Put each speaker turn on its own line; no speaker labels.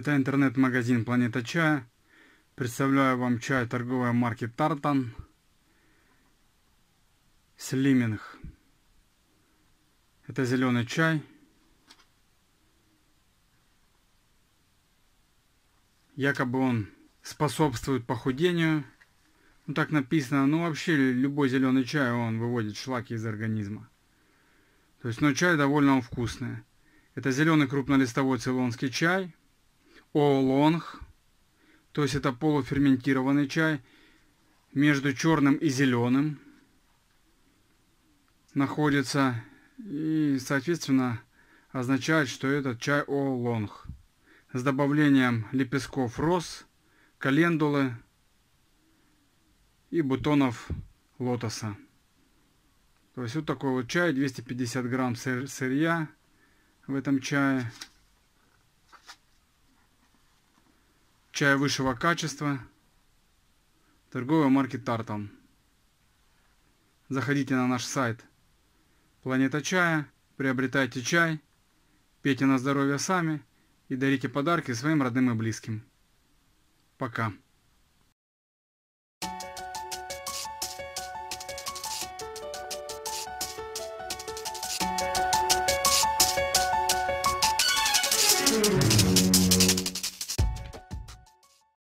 Это интернет-магазин Планета Чая. Представляю вам чай торговой марки Тартан Слиминг. Это зеленый чай. Якобы он способствует похудению. Ну так написано. Ну вообще любой зеленый чай, он выводит шлаки из организма. То есть, но чай довольно вкусный. Это зеленый крупнолистовой цейлонский чай. Оолонг. То есть это полуферментированный чай. Между черным и зеленым находится. И соответственно означает, что этот чай оолонг. С добавлением лепестков роз, календулы и бутонов лотоса. То есть вот такой вот чай, 250 грамм сырья в этом чае. Чай высшего качества. Торговой марки Тартан. Заходите на наш сайт Планета Чая, приобретайте чай, пейте на здоровье сами и дарите подарки своим родным и близким. Пока.